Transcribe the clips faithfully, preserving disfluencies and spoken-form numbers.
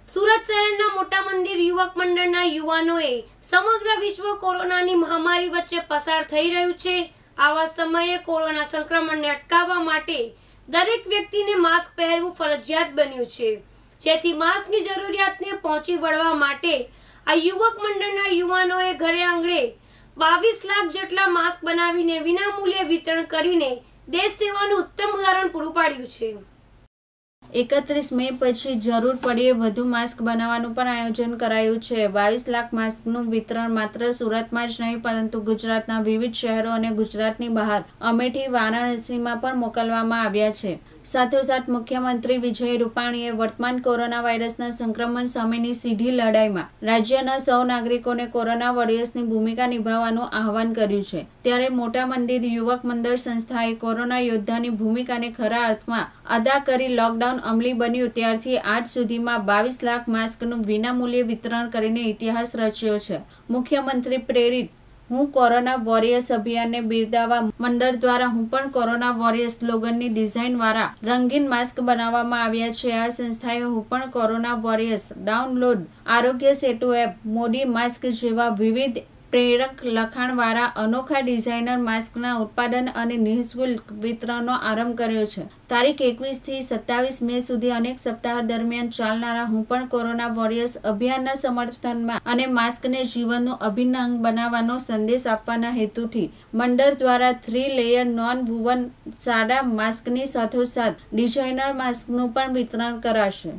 સુરત શહેરના મોટા મંદિર યુવક મંડળના યુવાનોએ સમગ્ર વિશ્વ કોરોનાની મહામારી વચ્ચે પસાર થઈ રહ્યું છે। આવા સમયે કોરોના સંક્રમણને અટકાવવા માટે દરેક વ્યક્તિને માસ્ક પહેરવું ફરજિયાત બન્યું છે, જેથી માસ્કની જરૂરિયાતને પહોંચી વળવા માટે આ યુવક મંડળના યુવાનોએ ઘરે આંગણે બાવીસ લાખ જેટલા માસ્ક બનાવીને વિનામૂલ્યે વિતરણ કરીને દેશ સેવાનું ઉત્તમ ઉદાહરણ પૂરું પાડ્યું છે। એકત્રીસ મે પછી જરૂર પડીએ વધુ માસ્ક બનાવવાનું પણ આયોજન કરાયું છે। બાવીસ લાખ માસ્કનું વિતરણ માત્ર સુરતમાં જ નહીં પરંતુ ગુજરાતના વિવિધ શહેરો અને ગુજરાતની બહાર અમેઠી, વારાણસીમાં પણ મોકલવામાં આવ્યા છે। સાથોસાથ મુખ્યમંત્રી વિજય રૂપાણીએ વર્તમાન કોરોના વાયરસના સંક્રમણ સામેની સીધી લડાઈમાં રાજ્યના સૌ નાગરિકોને કોરોના વોરિયર્સની ભૂમિકા નિભાવવાનું આહવાન કર્યું છે। ત્યારે મોટા મંદિર યુવક મંડળ સંસ્થાએ કોરોના યોદ્ધાની ભૂમિકાને ખરા અર્થમાં અદા કરી લોકડાઉન અમલી બન્યું ત્યારથી આજ સુધીમાં બાવીસ લાખ માસ્કનું વિનામૂલ્યે વિતરણ કરીને ઇતિહાસ રચ્યો છે। મુખ્યમંત્રી પ્રેરિત હું કોરોના વોરિયર્સ અભિયાનને બિરદાવવા મંડળ દ્વારા હું પણ કોરોના વોરિયર્સ સ્લોગનની ડિઝાઇનવાળા રંગીન માસ્ક બનાવવામાં આવ્યા છે। આ સંસ્થાએ હું પણ કોરોના વોરિયર્સ ડાઉનલોડ આરોગ્ય સેતુ એપ, મોદી માસ્ક જેવા વિવિધ પ્રેરક લખાણવાળા અનોખા ડિઝાઇનર માસ્કના ઉત્પાદન અને નિઃશુલ્ક વિતરણનો આરંભ કર્યો છે। તારીખ એકવીસ થી સત્તાવીસ મે સુધી અનેક સપ્તાહ દરમિયાન ચાલનારા હું પણ કોરોના વોરિયર્સ અભિયાનના સમર્થનમાં અને માસ્કને જીવનનું અભિન્ન અંગ બનાવવાનો સંદેશ આપવાના હેતુથી મંડળ દ્વારા થ્રી લેયર નોન વુવન સાડા માસ્કની સાથોસાથ ડિઝાઇનર માસ્કનું પણ વિતરણ કરાશે।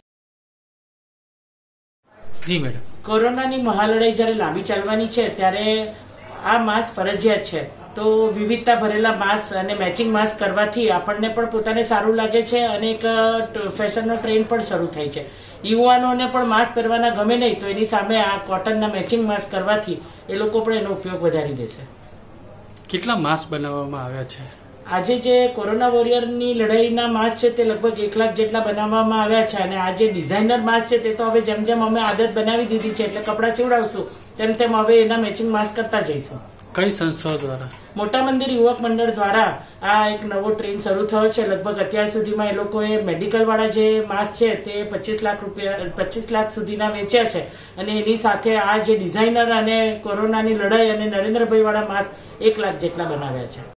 જી મેડમ, કોરોનાની મહાલડાઈ જ્યારે લાંબી ચાલવાની છે ત્યારે આ માસ્ક ફરજિયાત છે, તો વિવિધતા ભરેલા માસ્ક અને મેચિંગ માસ્ક કરવાથી આપણને પણ પોતાને સારું લાગે છે અને એક ફેશનનો ટ્રેન્ડ પણ શરૂ થાય છે। યુવાનોને પણ માસ્ક પહેરવાના ગમે નહીં તો એની સામે આ કોટનના મેચિંગ માસ્ક કરવાથી એ લોકો પણ એનો ઉપયોગ વધારી દેશે। કેટલા માસ્ક બનાવવામાં આવ્યા છે? આજે જે કોરોના વોરિયરની લડાઈના માસ્ક છે તે લગભગ એક લાખ જેટલા બનાવવામાં આવ્યા છે અને આ જે ડિઝાઇનર માસ્ક છે તે તો હવે જેમ જેમ અમે આદત બનાવી દીધી છે એટલે કપડાં સીવડાવશું તેમ તેમ હવે એના મેચિંગ માસ્ક કરતા જઈશું। કઈ સંસ્થા દ્વારા? મોટા મંદિર યુવક મંડળ દ્વારા આ એક નવો ટ્રેન્ડ શરૂ થયો છે। લગભગ અત્યાર સુધીમાં એ લોકોએ મેડિકલ વાળા જે માસ્ક છે તે પચીસ લાખ રૂપિયા પચીસ લાખ સુધીના વેચ્યા છે અને એની સાથે આ જે ડિઝાઇનર અને કોરોનાની લડાઈ અને નરેન્દ્રભાઈ વાળા માસ્ક એક લાખ જેટલા બનાવ્યા છે।